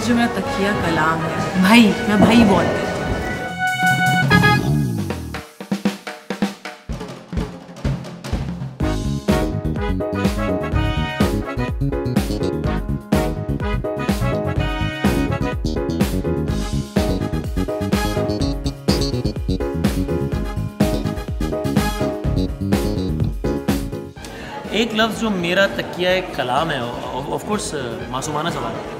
जो मेरा तकिया कलाम है भाई, मैं भाई बोलती हूँ। एक लफ्ज़ जो मेरा तकिया एक कलाम है, ऑफ कोर्स मासूमाना सवाल है,